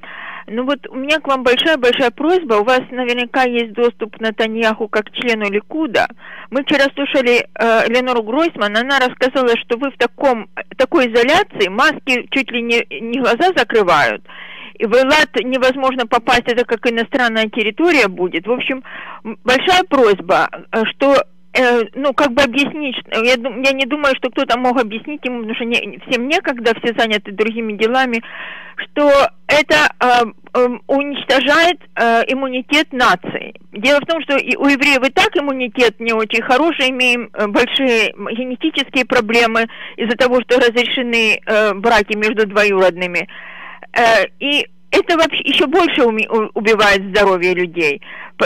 [SPEAKER 7] Ну вот у меня к вам большая-большая просьба. У вас наверняка есть доступ к Нетаньяху как члену Ликуда. Мы вчера слушали э, Ленору Гройсман, она рассказала, что вы в таком, такой изоляции, маски чуть ли не, не глаза закрывают. И в Эйлат невозможно попасть, это как иностранная территория будет. В общем, большая просьба, что, э, ну, как бы объяснить, я, я не думаю, что кто-то мог объяснить ему, потому что не, всем некогда, все заняты другими делами, что это э, э, уничтожает э, иммунитет нации. Дело в том, что и у евреев и так иммунитет не очень хороший, имеем большие генетические проблемы из-за того, что разрешены э, браки между двоюродными. И это вообще еще больше убивает здоровье людей.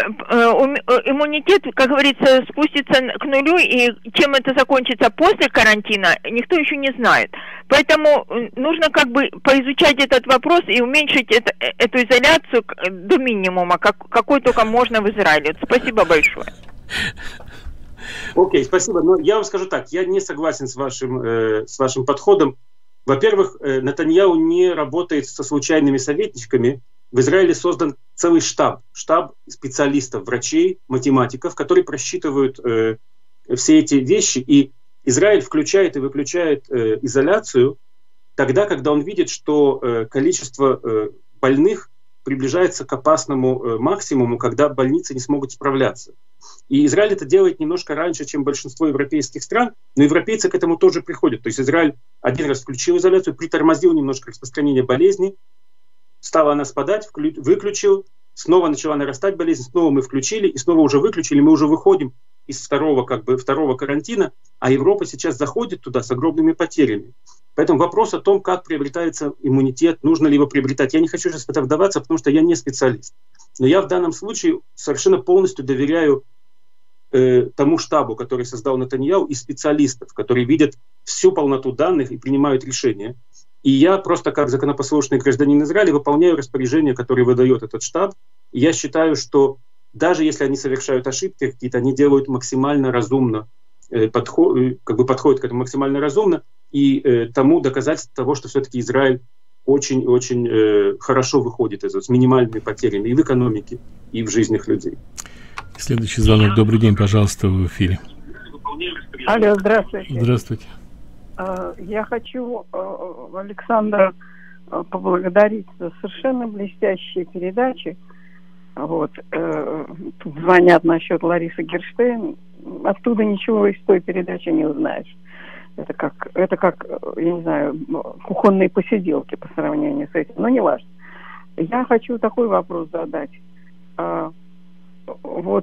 [SPEAKER 7] Иммунитет, как говорится, спустится к нулю, и чем это закончится после карантина, никто еще не знает. Поэтому нужно как бы поизучать этот вопрос и уменьшить это, эту изоляцию до минимума, как, какой только можно в Израиле. Спасибо большое.
[SPEAKER 3] Окей, okay, спасибо. Но я вам скажу так, я не согласен с вашим, э, с вашим подходом. Во-первых, Нетаньяху не работает со случайными советничками. В Израиле создан целый штаб, штаб специалистов, врачей, математиков, которые просчитывают э, все эти вещи. И Израиль включает и выключает э, изоляцию тогда, когда он видит, что э, количество э, больных приближается к опасному э, максимуму, когда больницы не смогут справляться. И Израиль это делает немножко раньше, чем большинство европейских стран, но европейцы к этому тоже приходят. То есть Израиль один раз включил изоляцию, притормозил немножко распространение болезни, стала она спадать, выключил, снова начала нарастать болезнь, снова мы включили, и снова уже выключили, мы уже выходим из второго, как бы, второго карантина, а Европа сейчас заходит туда с огромными потерями. Поэтому вопрос о том, как приобретается иммунитет, нужно ли его приобретать, я не хочу сейчас в это вдаваться, потому что я не специалист. Но я в данном случае совершенно полностью доверяю э, тому штабу, который создал Нетаньяху, и специалистов, которые видят всю полноту данных и принимают решения. И я просто как законопослушный гражданин Израиля выполняю распоряжения, которые выдает этот штаб. И я считаю, что даже если они совершают ошибки какие-то, они делают максимально разумно, э, подход, э, как бы подходят к этому максимально разумно, и э, тому доказательство того, что все-таки Израиль очень-очень э, хорошо выходит из, с минимальными потерями и в экономике, и в жизнях людей.
[SPEAKER 2] Следующий звонок. Добрый день, пожалуйста, в эфире.
[SPEAKER 8] Алло, здравствуйте.
[SPEAKER 2] Здравствуйте.
[SPEAKER 8] Я хочу Александра поблагодарить за совершенно блестящие передачи. Вот. Тут звонят насчет Ларисы Герштейн. Оттуда ничего из той передачи не узнаешь. Это как, это как, я не знаю, кухонные посиделки по сравнению с этим. Но не важно. Я хочу такой вопрос задать. Вот...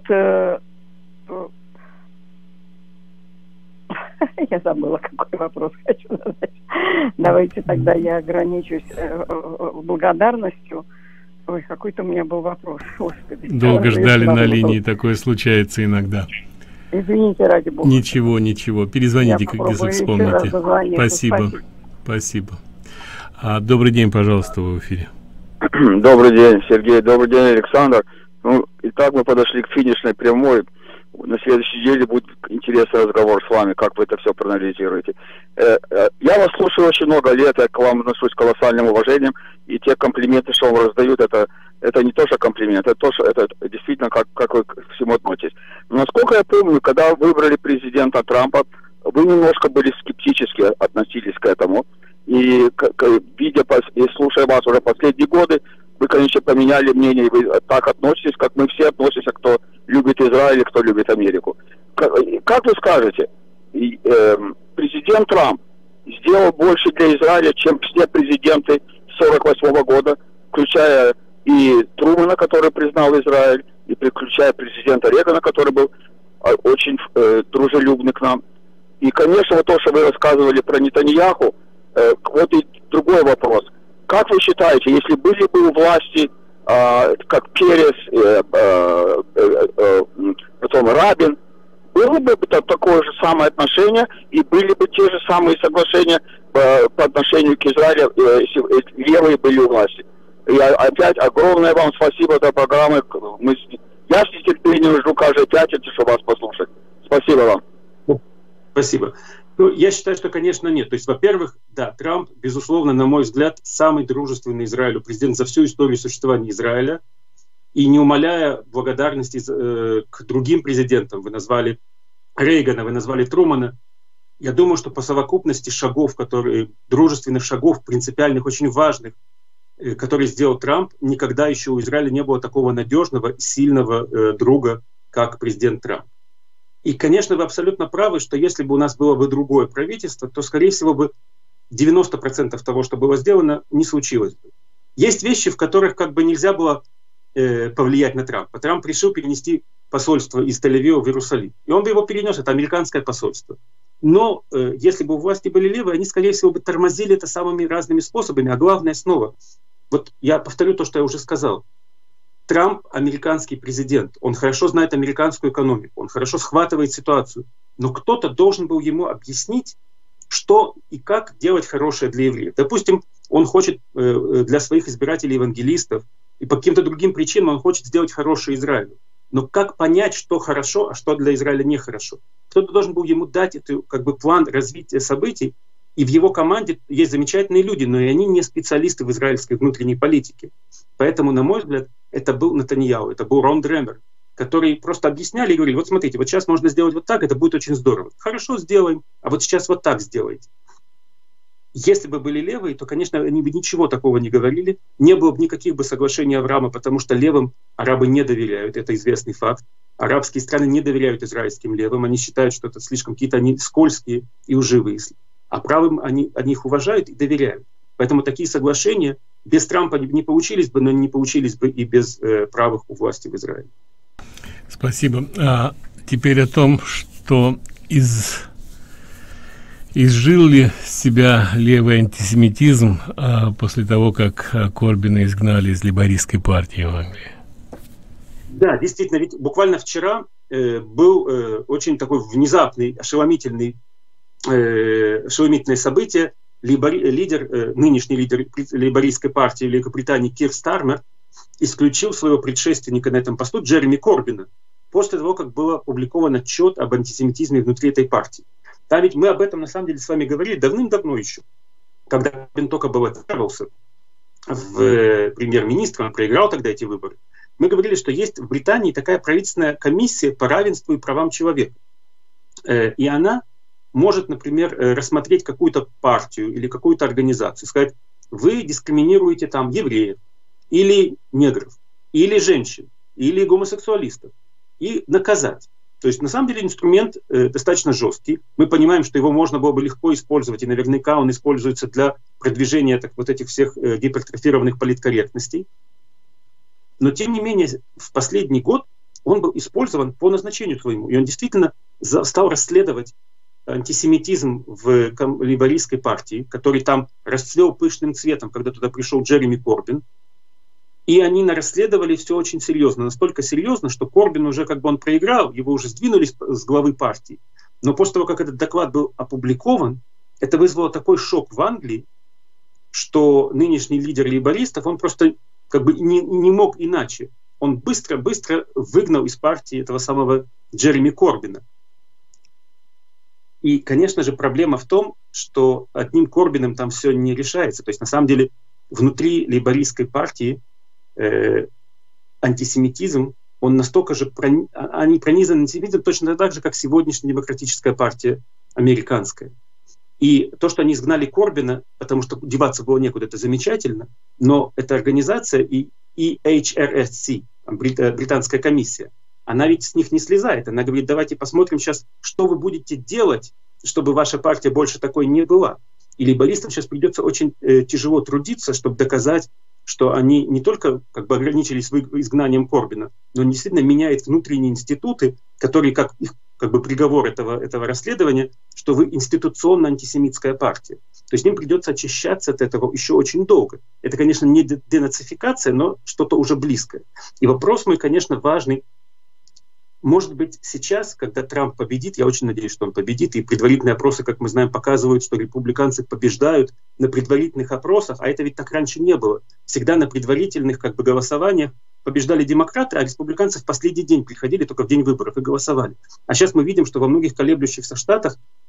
[SPEAKER 8] Я забыла, какой вопрос хочу задать. Давайте тогда я ограничусь благодарностью. Ой, какой-то у меня был вопрос. Господи.
[SPEAKER 2] Долго ждали на линии, такое случается иногда.
[SPEAKER 8] Извините, ради бога.
[SPEAKER 2] Ничего, ничего. Перезвоните, я как если вспомните. Спасибо. Спасибо. Спасибо. А, добрый день, пожалуйста, в эфире.
[SPEAKER 9] Добрый день, Сергей. Добрый день, Александр. Ну, итак, мы подошли к финишной прямой. На следующей неделе будет интересный разговор с вами, как вы это все проанализируете. Я вас слушаю очень много лет, я к вам отношусь с колоссальным уважением, и те комплименты, что вам раздают, это, это не то, что комплимент, это то, что это действительно, как, как вы к всему относитесь. Но насколько я помню, когда выбрали президента Трампа, вы немножко были скептически относились к этому, и видя и слушая вас уже последние годы, вы, конечно, поменяли мнение, и вы так относитесь, как мы все относимся, кто любит Израиль, кто любит Америку. Как, как вы скажете, э, президент Трамп сделал больше для Израиля, чем все президенты сорок восьмого года, включая и Трумэна, который признал Израиль, и включая президента Рейгана, который был э, очень э, дружелюбный к нам. И, конечно, вот то, что вы рассказывали про Нетаньяху, э, вот и другой вопрос. Как вы считаете, если были бы у власти, э, как Перес, э, э, э, э, потом Рабин, было бы такое же самое отношение и были бы те же самые соглашения э, по отношению к Израилю, э, если левые были у власти? И опять огромное вам спасибо за программы. Мы, я с нетерпением жду каждой пятницы, чтобы вас послушать. Спасибо вам.
[SPEAKER 3] Спасибо. Ну, я считаю, что, конечно, нет. То есть, во-первых, да, Трамп, безусловно, на мой взгляд, самый дружественный Израилю президент за всю историю существования Израиля. И не умаляя благодарности э, к другим президентам, вы назвали Рейгана, вы назвали Трумана, я думаю, что по совокупности шагов, которые, дружественных шагов, принципиальных, очень важных, э, которые сделал Трамп, никогда еще у Израиля не было такого надежного и сильного э, друга, как президент Трамп. И, конечно, вы абсолютно правы, что если бы у нас было бы другое правительство, то, скорее всего, бы девяносто процентов того, что было сделано, не случилось бы. Есть вещи, в которых как бы нельзя было э, повлиять на Трампа. Трамп решил перенести посольство из Тель-Авива в Иерусалим. И он бы его перенес, это американское посольство. Но э, если бы у власти были левые, они, скорее всего, бы тормозили это самыми разными способами. А главное снова, вот я повторю то, что я уже сказал. Трамп — американский президент, он хорошо знает американскую экономику, он хорошо схватывает ситуацию, но кто-то должен был ему объяснить, что и как делать хорошее для евреев. Допустим, он хочет э, для своих избирателей-евангелистов, и по каким-то другим причинам он хочет сделать хорошее Израилю. Но как понять, что хорошо, а что для Израиля нехорошо? Кто-то должен был ему дать этот как бы, план развития событий, и в его команде есть замечательные люди, но и они не специалисты в израильской внутренней политике. Поэтому, на мой взгляд, это был Нетаньяху, это был Рон Дремер, которые просто объясняли и говорили: вот смотрите, вот сейчас можно сделать вот так, это будет очень здорово. Хорошо, сделаем, а вот сейчас вот так сделайте. Если бы были левые, то, конечно, они бы ничего такого не говорили, не было бы никаких бы соглашений Авраама, потому что левым арабы не доверяют, это известный факт. Арабские страны не доверяют израильским левым, они считают, что это слишком какие-то они скользкие и лживые. А правым они, они их уважают и доверяют. Поэтому такие соглашения без Трампа не получились бы, но не получились бы и без э, правых у власти в Израиле.
[SPEAKER 2] Спасибо. А теперь о том, что из, изжил ли себя левый антисемитизм а, после того, как а, Корбина изгнали из лейбористской партии в Англии.
[SPEAKER 3] Да, действительно, ведь буквально вчера э, был э, очень такой внезапный, ошеломительный, э, ошеломительное событие. Лейбори, лидер, э, нынешний лидер лейбористской партии Великобритании Кир Стармер исключил своего предшественника на этом посту Джереми Корбина после того, как был опубликован отчет об антисемитизме внутри этой партии. Да, ведь мы об этом на самом деле с вами говорили давным-давно еще, когда Корбин только баллотировался в э, премьер-министр, он проиграл тогда эти выборы. Мы говорили, что есть в Британии такая правительственная комиссия по равенству и правам человека. Э, и она может, например, рассмотреть какую-то партию или какую-то организацию, сказать: вы дискриминируете там евреев, или негров, или женщин, или гомосексуалистов, и наказать. То есть, на самом деле, инструмент э, достаточно жесткий. Мы понимаем, что его можно было бы легко использовать, и наверняка он используется для продвижения так, вот этих всех э, гипертрофированных политкорректностей. Но, тем не менее, в последний год он был использован по назначению своему, и он действительно за, стал расследовать антисемитизм в лейбористской партии, который там расцвел пышным цветом, когда туда пришел Джереми Корбин. И они расследовали все очень серьезно. Настолько серьезно, что Корбин уже как бы он проиграл, его уже сдвинули с главы партии. Но после того, как этот доклад был опубликован, это вызвало такой шок в Англии, что нынешний лидер лейбористов, он просто как бы не, не мог иначе. Он быстро-быстро выгнал из партии этого самого Джереми Корбина. И, конечно же, проблема в том, что одним Корбином там все не решается. То есть, на самом деле, внутри лейбористской партии э, антисемитизм, он настолько же, прони... они пронизаны антисемитизмом точно так же, как сегодняшняя демократическая партия американская. И то, что они изгнали Корбина, потому что деваться было некуда, это замечательно, но эта организация и и эйч ар эс си, британская комиссия, она ведь с них не слезает. Она говорит: давайте посмотрим сейчас, что вы будете делать, чтобы ваша партия больше такой не была. И лейбористам сейчас придется очень э, тяжело трудиться, чтобы доказать, что они не только как бы ограничились изгнанием Корбина, но действительно меняют внутренние институты, которые, как их как бы приговор этого, этого расследования, что вы институционно антисемитская партия. То есть им придется очищаться от этого еще очень долго. Это, конечно, не денацификация, но что-то уже близкое. И вопрос мой, конечно, важный. Может быть, сейчас, когда Трамп победит, я очень надеюсь, что он победит, и предварительные опросы, как мы знаем, показывают, что республиканцы побеждают на предварительных опросах, а это ведь так раньше не было. Всегда на предварительных как бы голосованиях побеждали демократы, а республиканцы в последний день приходили только в день выборов и голосовали. А сейчас мы видим, что во многих колеблющихся штатах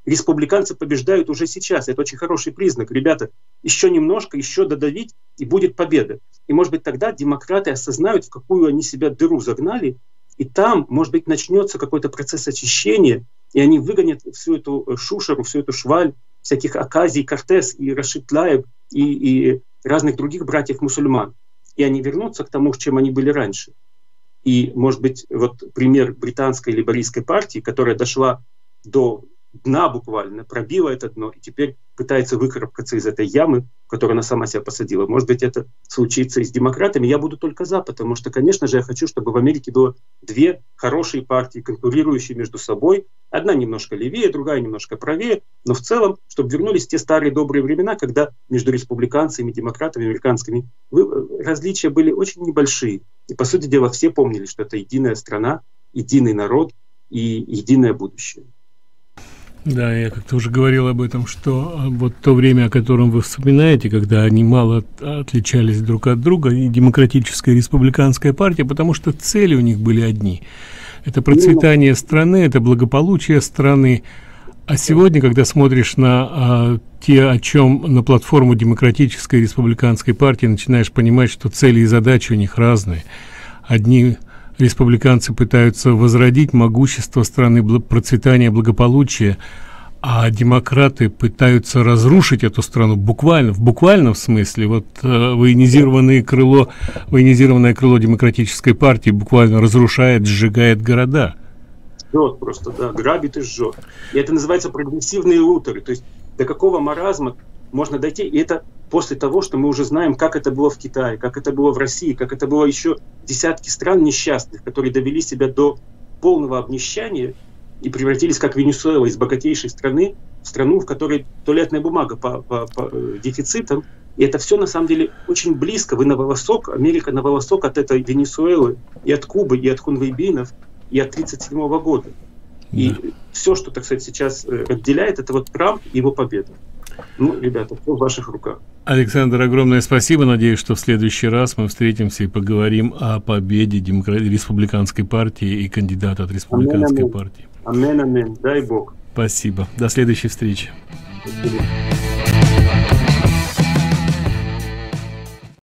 [SPEAKER 3] республиканцы побеждают уже сейчас. Это очень хороший признак. Ребята, еще немножко, еще додавить, и будет победа. И, может быть, тогда демократы осознают, в какую они себя дыру загнали, и там, может быть, начнется какой-то процесс очищения, и они выгонят всю эту шушеру, всю эту шваль всяких Оказий, Кортес и Рашид Тлаиб и, и разных других братьев-мусульман. И они вернутся к тому, чем они были раньше. И, может быть, вот пример британской лейбористской партии, которая дошла до дна буквально, пробила это дно и теперь пытается выкарабкаться из этой ямы, в которую она сама себя посадила. Может быть, это случится и с демократами. Я буду только за, потому что, конечно же, я хочу, чтобы в Америке было две хорошие партии, конкурирующие между собой. Одна немножко левее, другая немножко правее, но в целом, чтобы вернулись те старые добрые времена, когда между республиканцами и демократами американскими различия были очень небольшие. И, по сути дела, все помнили, что это единая страна, единый народ и единое будущее.
[SPEAKER 2] Да, я как-то уже говорил об этом, что вот то время, о котором вы вспоминаете, когда они мало отличались друг от друга, и демократическая, и республиканская партия, потому что цели у них были одни. Это процветание страны, это благополучие страны. А сегодня, когда смотришь на а, те, о чем на платформу демократической и республиканской партии, начинаешь понимать, что цели и задачи у них разные. Одни республиканцы пытаются возродить могущество страны, бл- процветание, благополучие, а демократы пытаются разрушить эту страну буквально, в буквальном смысле. Вот э, военизированное крыло, военизированное крыло демократической партии буквально разрушает, сжигает города.
[SPEAKER 3] Жжет просто, да, грабит и жжет. И это называется прогрессивные лутеры. То есть до какого маразма можно дойти, и это после того, что мы уже знаем, как это было в Китае, как это было в России, как это было еще десятки стран несчастных, которые довели себя до полного обнищания и превратились, как Венесуэла, из богатейшей страны в страну, в которой туалетная бумага по, по, по дефицитам. И это все на самом деле очень близко. Вы на волосок, Америка на волосок от этой Венесуэлы, и от Кубы, и от хунвейбинов, и от тридцать седьмого года. И да. Все, что, так сказать, сейчас отделяет, это вот Трамп и его победа. Ну, ребята, все в ваших руках.
[SPEAKER 2] Александр, огромное спасибо. Надеюсь, что в следующий раз мы встретимся и поговорим о победе демокра... республиканской партии и кандидата от республиканской
[SPEAKER 3] амен,
[SPEAKER 2] партии.
[SPEAKER 3] Амен, амен. Дай Бог.
[SPEAKER 2] Спасибо. До следующей встречи.
[SPEAKER 3] Спасибо.